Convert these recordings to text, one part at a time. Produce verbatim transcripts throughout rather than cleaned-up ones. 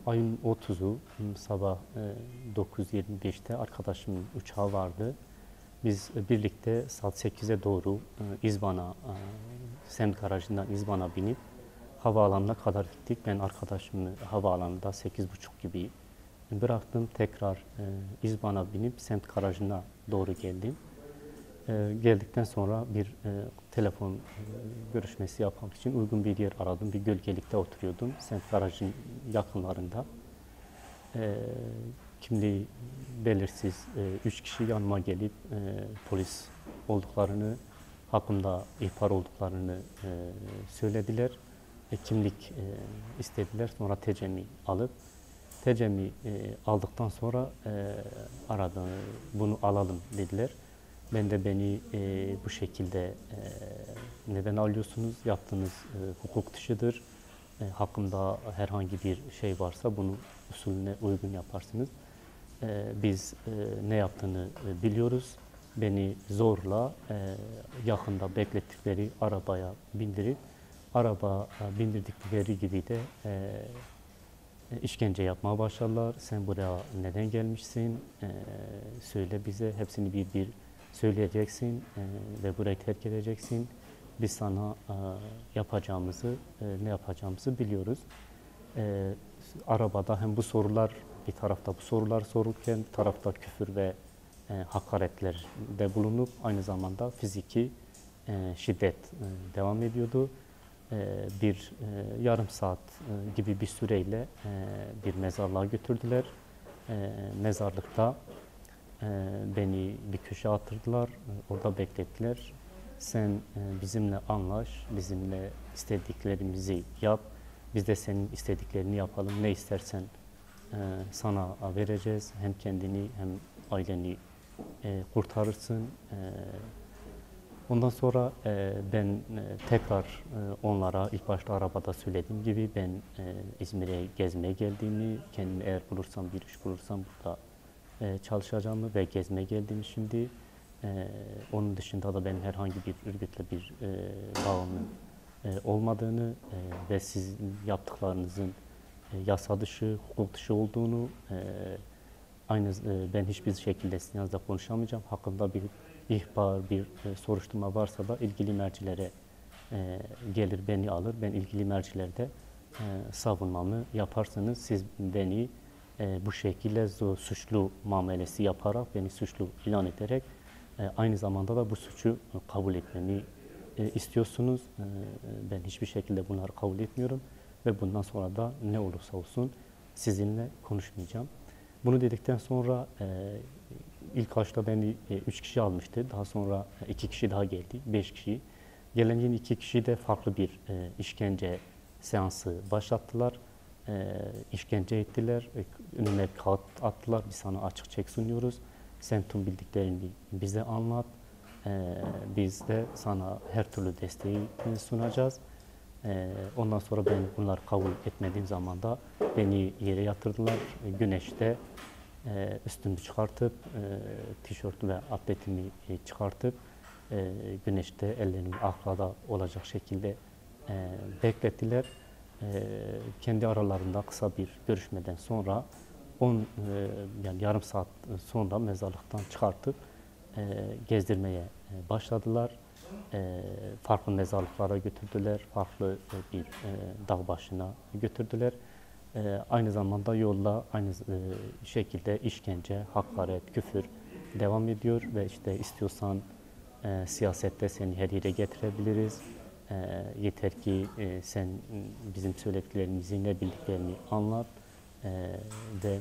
Ayın otuzu sabah dokuz yirmi beşte arkadaşımın uçağı vardı. Biz birlikte saat sekize doğru İzban'a, semt garajından İzban'a binip havaalanına kadar gittik. Ben arkadaşımı havaalanında sekiz buçuk gibi bıraktım. Tekrar İzban'a binip semt garajına doğru geldim. Geldikten sonra bir telefon görüşmesi yapmak için uygun bir yer aradım. Bir gölgelikte oturuyordum. Semt garajın yakınlarında. Kimliği belirsiz üç kişi yanıma gelip polis olduklarını, hakkımda ihbar olduklarını söylediler. Kimlik istediler. Sonra tecemmi alıp tecemmi aldıktan sonra aradı, bunu alalım dediler. Ben de beni e, bu şekilde e, neden alıyorsunuz? Yaptığınız e, hukuk dışıdır. E, hakkımda herhangi bir şey varsa bunu usulüne uygun yaparsınız. E, biz e, ne yaptığını e, biliyoruz. Beni zorla e, yakında beklettikleri arabaya bindirip araba e, bindirdikleri gibi de e, işkence yapmaya başladılar. Sen buraya neden gelmişsin? E, söyle bize. Hepsini bir bir söyleyeceksin e, ve burayı terk edeceksin. Biz sana e, yapacağımızı, e, ne yapacağımızı biliyoruz. E, arabada hem bu sorular, bir tarafta bu sorular sorulurken, bir tarafta küfür ve e, hakaretlerde bulunup aynı zamanda fiziki e, şiddet e, devam ediyordu. E, bir e, yarım saat e, gibi bir süreyle e, bir mezarlığa götürdüler. E, mezarlıkta beni bir köşeye attırdılar, orada beklettiler. Sen bizimle anlaş, bizimle istediklerimizi yap, biz de senin istediklerini yapalım. Ne istersen sana vereceğiz. Hem kendini hem aileni kurtarırsın. Ondan sonra ben tekrar onlara ilk başta arabada söylediğim gibi ben İzmir'e gezmeye geldiğimi, kendimi eğer bulursam, bir iş bulursam burada çalışacağımı ve gezmeye geldiğimi şimdi. Ee, onun dışında da benim herhangi bir örgütle bir e, bağımın e, olmadığını e, ve sizin yaptıklarınızın e, yasa dışı, hukuk dışı olduğunu, e, aynı e, ben hiçbir şekilde sizin yanınızda konuşamayacağım. Hakkında bir ihbar, bir e, soruşturma varsa da ilgili mercilere e, gelir beni alır. Ben ilgili mercilerde e, savunmamı yaparsınız. Siz beni e, bu şekilde suçlu muamelesi yaparak, beni suçlu ilan ederek e, aynı zamanda da bu suçu kabul etmemi e, istiyorsunuz. E, ben hiçbir şekilde bunları kabul etmiyorum ve bundan sonra da ne olursa olsun sizinle konuşmayacağım. Bunu dedikten sonra e, ilk başta beni e, üç kişi almıştı. Daha sonra iki kişi daha geldi, beş kişi. Gelen yine iki kişi de farklı bir e, işkence seansı başlattılar. E, işkence ettiler, önüne kağıt attılar, biz sana açık çek sunuyoruz. Sen tüm bildiklerini bize anlat, e, biz de sana her türlü desteği sunacağız. E, ondan sonra ben bunları kabul etmediğim zaman da beni yere yatırdılar, güneşte e, üstümü çıkartıp, e, tişörtü ve atletimi çıkartıp, e, güneşte ellerimi arkada olacak şekilde e, beklettiler. E, kendi aralarında kısa bir görüşmeden sonra on e, yani yarım saat sonra mezarlıktan çıkartıp e, gezdirmeye e, başladılar. E, farklı mezarlıklara götürdüler, farklı e, bir e, dağ başına götürdüler. E, aynı zamanda yolda aynı e, şekilde işkence, hakaret, küfür devam ediyor ve işte istiyorsan e, siyasette seni her yere getirebiliriz. E, yeter ki e, sen bizim söylediklerimizi, ne bildiklerini anlat e, ve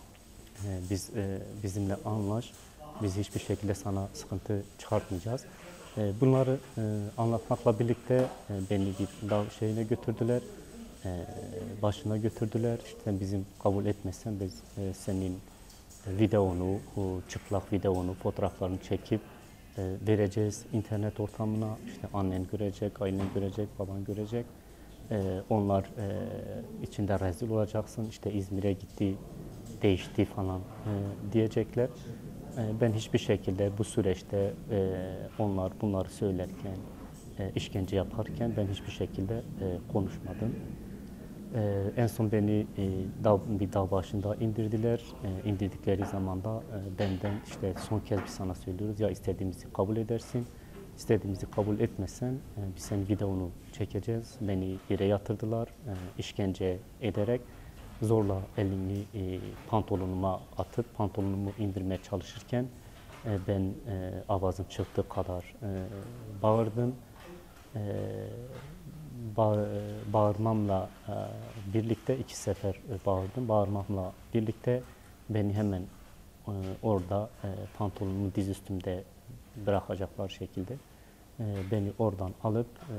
e, biz e, bizimle anlaş. Biz hiçbir şekilde sana sıkıntı çıkartmayacağız. E, bunları e, anlatmakla birlikte e, beni bir dağ şeyine götürdüler. E, başına götürdüler. İşte bizim kabul etmezsen biz e, senin videonu, o çıplak videonu, fotoğraflarını çekip e, vereceğiz internet ortamına. İşte annen görecek, ailen görecek, baban görecek. E, onlar e, içinde rezil olacaksın. İşte İzmir'e gitti, değişti falan e, diyecekler. E, ben hiçbir şekilde bu süreçte e, onlar bunları söylerken, e, işkence yaparken ben hiçbir şekilde e, konuşmadım. Ee, en son beni e, dağ, bir dağ başında indirdiler. E, indirdikleri zaman da e, benden işte son kez bir sana söylüyoruz, ya istediğimizi kabul edersin, istediğimizi kabul etmezsen e, biz senin videonu çekeceğiz. Beni yere yatırdılar, e, işkence ederek zorla elini e, pantolonuma atıp pantolonumu indirmeye çalışırken e, ben e, avazım çıktığı kadar e, bağırdım. E, bağ- Bağırmamla e, birlikte iki sefer e, bağırdım. Bağırmamla birlikte beni hemen e, orada e, pantolonumu diz üstümde bırakacaklar şekilde e, beni oradan alıp e,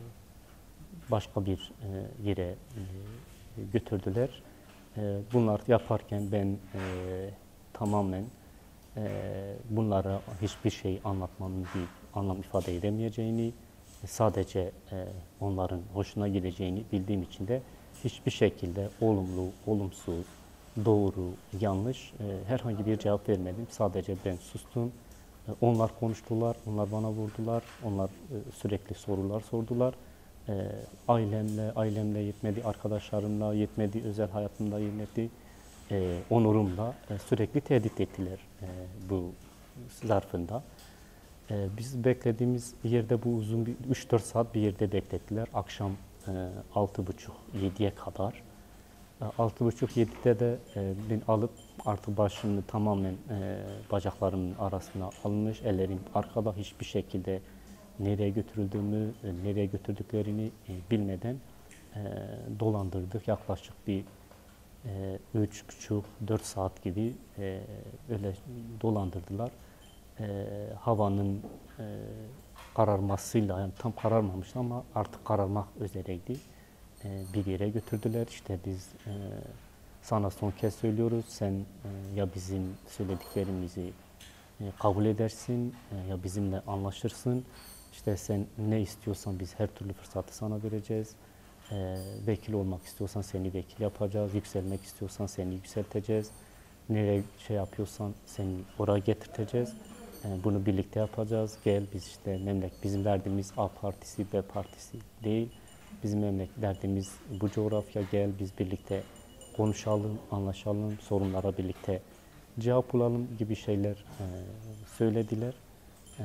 başka bir e, yere e, götürdüler. E, bunlar yaparken ben e, tamamen e, bunlara hiçbir şey anlatmanın bir anlam ifade edemeyeceğini, sadece e, onların hoşuna gideceğini bildiğim için de hiçbir şekilde olumlu, olumsuz, doğru, yanlış e, herhangi bir cevap vermedim. Sadece ben sustum. E, onlar konuştular, onlar bana vurdular, onlar e, sürekli sorular sordular. E, ailemle, ailemle yetmedi, arkadaşlarımla yetmedi, özel hayatımda yetmedi, e, onurumla e, sürekli tehdit ettiler e, bu zarfında. Ee, biz beklediğimiz yerde bu uzun bir üç dört saat bir yerde beklettiler. Akşam e, altı buçuk yediye kadar. E, altı buçuk yedide de e, beni alıp artık başımı tamamen e, bacaklarımın arasına almış. Ellerim arkada, hiçbir şekilde nereye götürüldüğümü, e, nereye götürdüklerini e, bilmeden e, dolandırdık. Yaklaşık bir e, üç buçuk dört saat gibi e, öyle dolandırdılar. E, havanın e, kararmasıyla, yani tam kararmamıştı ama artık kararmak üzereydi. E, bir yere götürdüler. İşte biz e, sana son kez söylüyoruz. Sen e, ya bizim söylediklerimizi e, kabul edersin e, ya bizimle anlaşırsın. İşte sen ne istiyorsan biz her türlü fırsatı sana vereceğiz. E, vekil olmak istiyorsan seni vekil yapacağız. Yükselmek istiyorsan seni yükselteceğiz. Nereye şey yapıyorsan seni oraya getirteceğiz. E, bunu birlikte yapacağız. Gel biz işte memleket, bizim derdimiz A partisi, B partisi değil. Bizim memleket derdimiz bu coğrafya. Gel biz birlikte konuşalım, anlaşalım, sorunlara birlikte cevap bulalım gibi şeyler e, söylediler. E,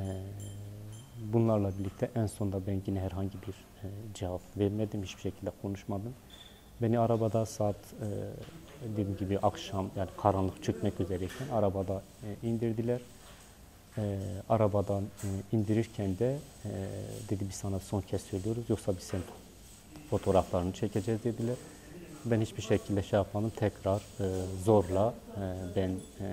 bunlarla birlikte en sonunda ben yine herhangi bir e, cevap vermedim, hiçbir şekilde konuşmadım. Beni arabada saat e, dediğim gibi akşam, yani karanlık çıkmak üzereyken arabada e, indirdiler. E, arabadan e, indirirken de e, dedi biz sana son kez söylüyoruz, yoksa biz senin fotoğraflarını çekeceğiz dediler. Ben hiçbir şekilde şey yapmadım. Tekrar e, zorla e, ben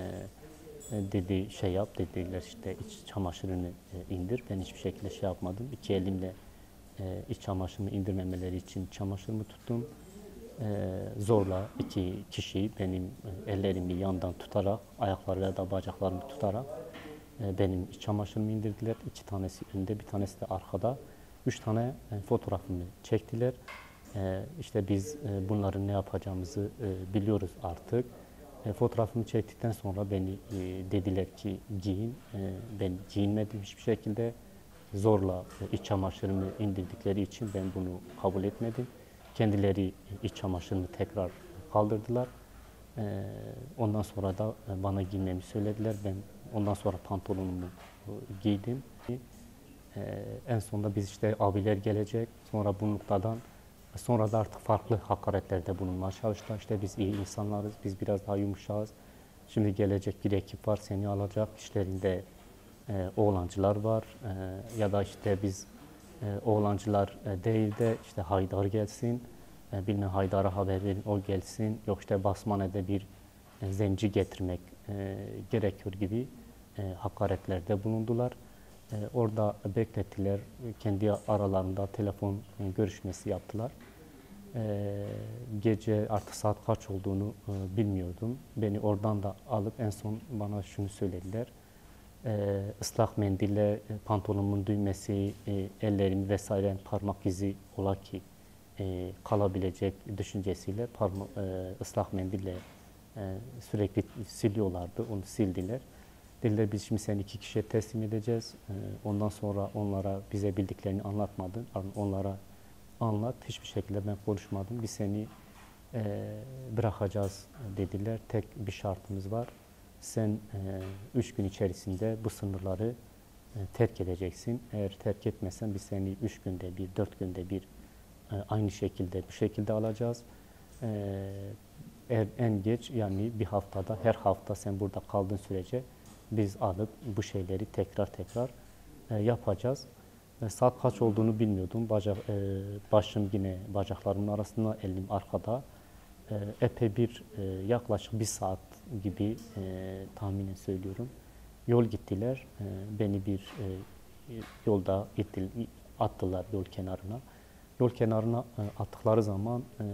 e, dedi şey yap dediler, işte iç çamaşırını e, indir. Ben hiçbir şekilde şey yapmadım. İki elimle e, iç çamaşırımı indirmemeleri için çamaşırımı tuttum. E, zorla iki kişi benim e, ellerimi yandan tutarak, ayakları ya da bacaklarımı tutarak e, benim iç çamaşırımı indirdiler. İki tanesi önde, bir tanesi de arkada. Üç tane e, fotoğrafımı çektiler. E, işte biz e, bunların ne yapacağımızı e, biliyoruz artık. E, fotoğrafımı çektikten sonra beni e, dediler ki giyin. E, ben giyinmedim hiçbir şekilde. Zorla e, iç çamaşırımı indirdikleri için ben bunu kabul etmedim. Kendileri iç çamaşırımı tekrar kaldırdılar. E, ondan sonra da e, bana giymemi söylediler. Ben ondan sonra pantolonumu e, giydim. E, en sonunda biz işte abiler gelecek. Sonra bu noktadan sonra da artık farklı hakaretlerde bulunmaya çalıştılar. İşte biz iyi insanlarız, biz biraz daha yumuşağız. Şimdi gelecek bir ekip var, seni alacak. İşlerinde e, oğlancılar var. E, ya da işte biz e, oğlancılar e, değil de işte Haydar gelsin. E, bilmem Haydar'a haber verin, o gelsin. Yok işte Basmane'de bir e, zenci getirmek e, gerekiyor gibi e, hakaretlerde bulundular. E, orada beklettiler. Kendi aralarında telefon e, görüşmesi yaptılar. Ee, gece artık saat kaç olduğunu e, bilmiyordum. Beni oradan da alıp en son bana şunu söylediler. Ee, ıslak mendille e, pantolonumun düğmesi, e, ellerim vesaire parmak izi ola ki e, kalabilecek düşüncesiyle parma, e, ıslak mendille e, sürekli siliyorlardı. Onu sildiler. Dediler biz şimdi seni iki kişiye teslim edeceğiz. E, ondan sonra onlara bize bildiklerini anlatmadın. Onlara anlat. Hiçbir şekilde ben konuşmadım. Biz seni e, bırakacağız dediler. Tek bir şartımız var. Sen e, üç gün içerisinde bu sınırları e, terk edeceksin. Eğer terk etmezsen biz seni üç günde bir, dört günde bir e, aynı şekilde bu şekilde alacağız. E, eğer en geç yani bir haftada, her hafta sen burada kaldığın sürece biz alıp bu şeyleri tekrar tekrar e, yapacağız. E, saat kaç olduğunu bilmiyordum. Bacak, e, başım yine bacaklarımın arasında, elim arkada. E, epey bir e, yaklaşık bir saat gibi e, tahminen söylüyorum. Yol gittiler. E, beni bir e, yolda ittil, attılar yol kenarına. Yol kenarına e, attıkları zaman e,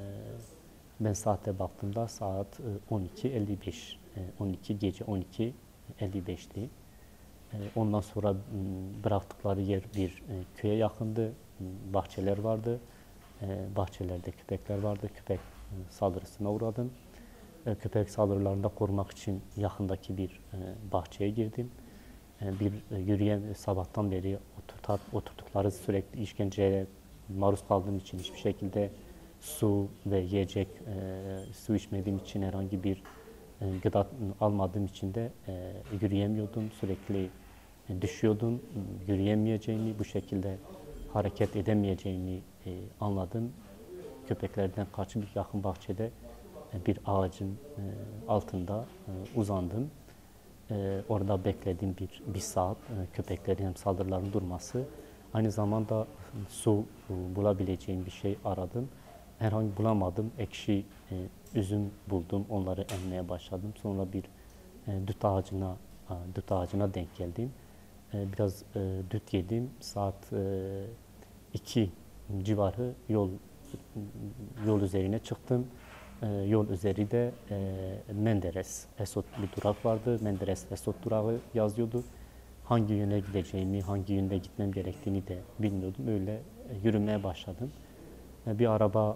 ben saate baktığımda saat e, on iki elli beş. E, on iki gece on iki elli beşti. Ondan sonra bıraktıkları yer bir köye yakındı, bahçeler vardı. Bahçelerde köpekler vardı, köpek saldırısına uğradım. Köpek saldırılarında korumak için yakındaki bir bahçeye girdim. Bir yürüyen, sabahtan beri oturdukları sürekli işkenceye maruz kaldığım için hiçbir şekilde su ve yiyecek, su içmediğim için herhangi bir gıda almadığım için de e, yürüyemiyordum. Sürekli e, düşüyordum. Yürüyemeyeceğimi, bu şekilde hareket edemeyeceğimi e, anladım. Köpeklerden kaçıp yakın bahçede e, bir ağacın e, altında e, uzandım. E, orada bekledim bir, bir saat e, köpeklerin hem saldırıların durması. Aynı zamanda su e, bulabileceğim bir şey aradım. Herhangi bulamadım. Ekşi e, üzüm buldum. Onları emmeye başladım. Sonra bir e, dut ağacına e, dut ağacına denk geldim. E, biraz e, dut yedim. Saat e, iki civarı yol yol üzerine çıktım. E, yol üzeri de e, Menderes Esot bir durak vardı. Menderes Esot durağı yazıyordu. Hangi yöne gideceğimi, hangi yönde gitmem gerektiğini de bilmiyordum. Öyle e, yürümeye başladım. Bir araba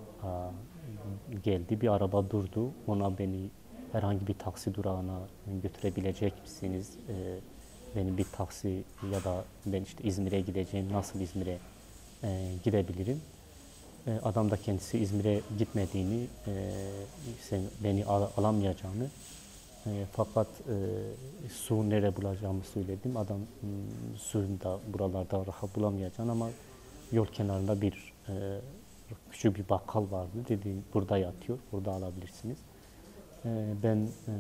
geldi, bir araba durdu. Ona beni herhangi bir taksi durağına götürebilecek misiniz? Beni bir taksi ya da ben işte İzmir'e gideceğim, nasıl İzmir'e gidebilirim? Adam da kendisi İzmir'e gitmediğini, sen beni alamayacağını, fakat su nerede bulacağımı söyledim. Adam suyunu da buralarda rahat bulamayacağını ama yol kenarında bir küçük bir bakkal vardı. Dedi burada yatıyor, burada alabilirsiniz. Ee, ben e,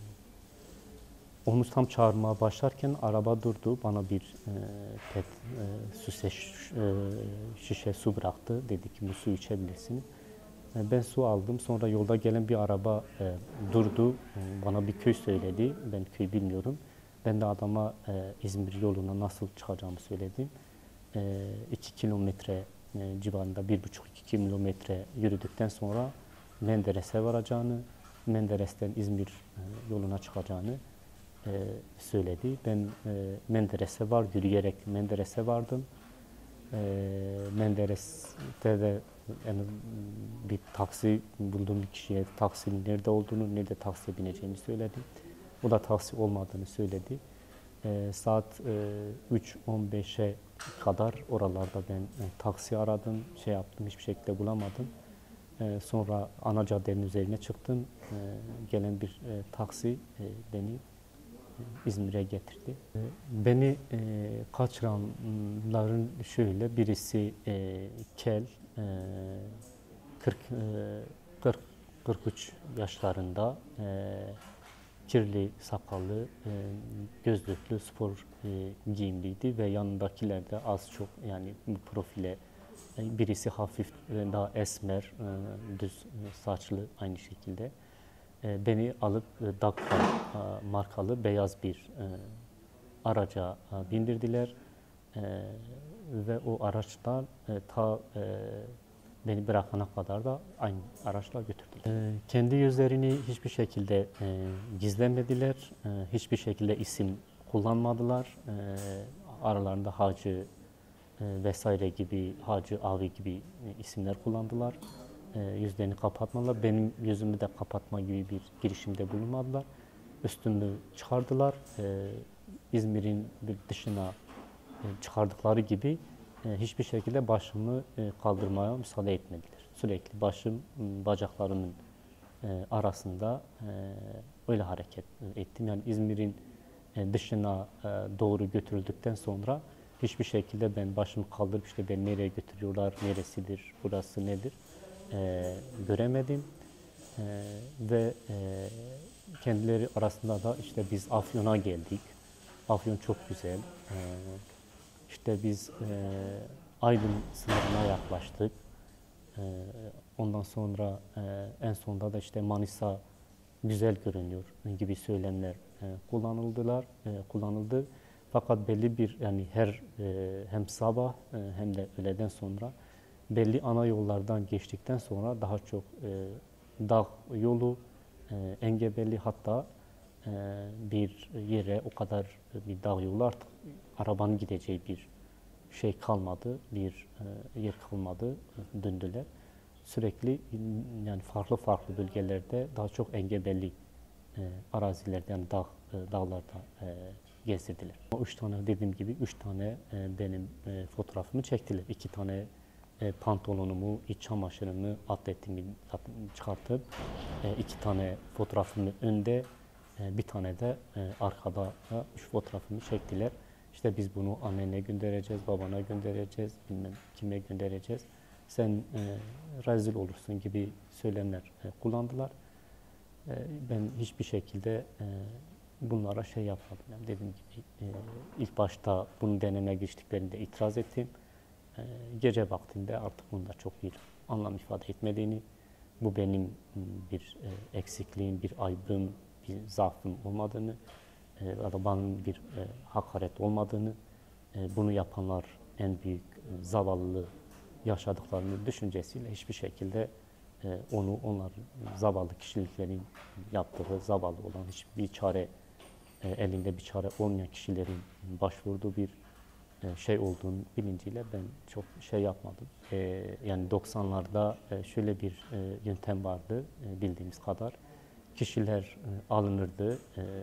onu tam çağırmaya başlarken araba durdu. Bana bir e, pet e, su şiş, e, şişe su bıraktı. Dedi ki bu suyu içebilirsiniz. E, ben su aldım. Sonra yolda gelen bir araba e, durdu. E, bana bir köy söyledi. Ben köyü bilmiyorum. Ben de adama e, İzmir yoluna nasıl çıkacağımı söyledim. E, iki kilometre e, civarında bir buçuk iki kilometre yürüdükten sonra Menderes'e varacağını, Menderes'ten İzmir e, yoluna çıkacağını e, söyledi. Ben e, Menderes'e var, yürüyerek Menderes'e vardım. E, Menderes'te de yani bir taksi bulduğum bir kişiye taksinin nerede olduğunu, nerede taksiye bineceğini söyledim. O da taksi olmadığını söyledi. E, saat e, üç on beşe kadar oralarda ben e, taksi aradım, şey yaptım, hiçbir şekilde bulamadım. E, sonra ana caddenin üzerine çıktım. E, gelen bir e, taksi e, beni e, İzmir'e getirdi. E, beni e, kaçıranların şöyle, birisi e, kel, e, kırk, kırk kırk üç yaşlarında, e, kirli sakallı, e, gözlüklü, spor e, giyimliydi ve yanındakiler de az çok yani bu profile, e, birisi hafif e, daha esmer, e, düz e, saçlı aynı şekilde. E, beni alıp e, Dakar e, markalı beyaz bir e, araca e, bindirdiler e, ve o araçtan e, ta e, beni bırakana kadar da aynı araçla götürdüler. E, kendi yüzlerini hiçbir şekilde e, gizlemediler, e, hiçbir şekilde isim kullanmadılar. E, aralarında Hacı e, vesaire gibi, Hacı Avi gibi e, isimler kullandılar. E, yüzlerini kapatmadılar. Benim yüzümü de kapatma gibi bir girişimde bulunmadılar. Üstünü çıkardılar. E, İzmir'in bir dışına e, çıkardıkları gibi e, hiçbir şekilde başımı e, kaldırmaya müsaade etmediler. sürekli başım bacaklarımın e, arasında e, öyle hareket ettim. Yani İzmir'in e, dışına e, doğru götürüldükten sonra hiçbir şekilde ben başımı kaldırıp işte beni nereye götürüyorlar, neresidir, burası nedir e, göremedim. E, ve e, kendileri arasında da işte biz Afyon'a geldik. Afyon çok güzel. E, işte biz e, Aydın sınırına yaklaştık. E, ondan sonra e, en sonunda da işte Manisa güzel görünüyor gibi söylemler e, kullanıldılar, e, kullanıldı. Fakat belli bir yani her e, hem sabah e, hem de öğleden sonra belli ana yollardan geçtikten sonra daha çok e, dağ yolu, e, engebeli hatta e, bir yere o kadar bir dağ yolu artık arabanın gideceği bir şey kalmadı, bir e, yer kalmadı, döndüler. Sürekli yani farklı farklı bölgelerde daha çok engebeli e, arazilerde yani dağ e, dağlarda e, gezdirdiler. O üç tane dediğim gibi üç tane e, benim e, fotoğrafımı çektiler. İki tane e, pantolonumu, iç çamaşırımı, atletimi çıkartıp e, iki tane fotoğrafımı önde, e, bir tane de e, arkada da üç fotoğrafımı çektiler. İşte biz bunu annene göndereceğiz, babana göndereceğiz, bilmem kime göndereceğiz. Sen e, rezil olursun gibi söylemler e, kullandılar. E, ben hiçbir şekilde e, bunlara şey yapmadım. Yani dediğim gibi e, ilk başta bunu deneme geçtiklerinde itiraz ettim. E, gece vaktinde artık bunda çok bir anlam ifade etmediğini, bu benim bir e, eksikliğim, bir aybım, bir zaafım olmadığını, e, ya da bana bir e, hakaret olmadığını, e, bunu yapanlar en büyük e, zavallı yaşadıklarını düşüncesiyle hiçbir şekilde e, onu onlar zavallı kişiliklerin yaptığı zavallı olan hiçbir çare e, elinde bir çare olmayan kişilerin başvurduğu bir e, şey olduğunu bilinciyle ben çok şey yapmadım. E, yani doksanlarda e, şöyle bir e, yöntem vardı e, bildiğimiz kadar. Kişiler e, alınırdı e,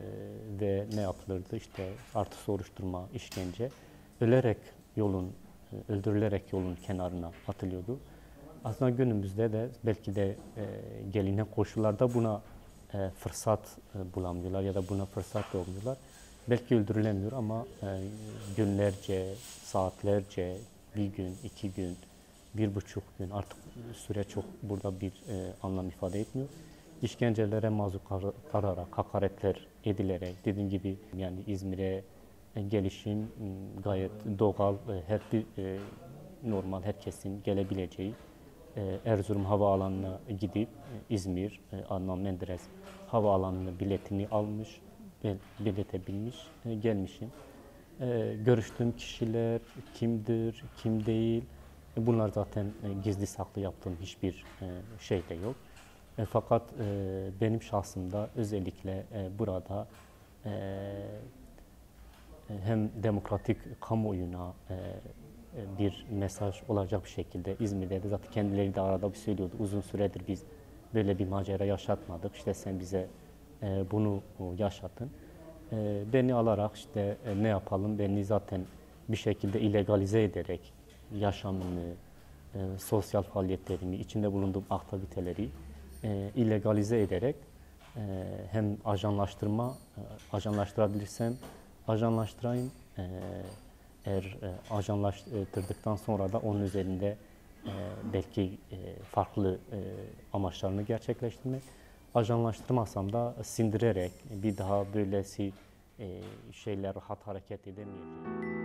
ve ne yapılırdı? İşte artı soruşturma, işkence, ölerek yolun, e, öldürülerek yolun kenarına atılıyordu. Aslında günümüzde de belki de e, gelinen koşullarda buna e, fırsat e, bulamıyorlar ya da buna fırsat doğmuyorlar. Belki öldürülemiyor ama e, günlerce, saatlerce, bir gün, iki gün, bir buçuk gün artık süre çok burada bir e, anlam ifade etmiyor. İşkencelere maruz kalarak, hakaretler edilerek, dediğim gibi yani İzmir'e gelişim gayet doğal, her bir e, normal herkesin gelebileceği Erzurum Havaalanı'na gidip İzmir, Adnan Menderes Havaalanı'nın biletini almış, bilete binmiş, gelmişim. Görüştüğüm kişiler kimdir, kim değil, bunlar zaten gizli saklı yaptığım hiçbir şey de yok. Fakat benim şahsımda özellikle burada hem demokratik kamuoyuna bir mesaj olacak bir şekilde İzmir'de de zaten kendileri de arada bir söylüyordu. Uzun süredir biz böyle bir macera yaşatmadık. İşte sen bize bunu yaşatın. Beni alarak işte ne yapalım? Beni zaten bir şekilde illegalize ederek yaşamını, sosyal faaliyetlerimi, içinde bulunduğum aktiviteleri illegalize ederek hem ajanlaştırma, ajanlaştırabilirsem ajanlaştırayım. Eğer e, ajanlaştırdıktan sonra da onun üzerinde e, belki e, farklı e, amaçlarını gerçekleştirmek. Ajanlaştırmazsam da sindirerek bir daha böylesi e, şeyler rahat hareket edemeyeceğim.